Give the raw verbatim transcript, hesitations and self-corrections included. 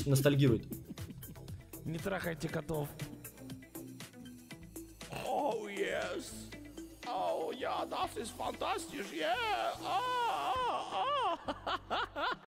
значит ностальгирует. Не трахайте котов. Oh yes. Oh ja, das ist fantastisch. Yeah. Ah, ah, ah.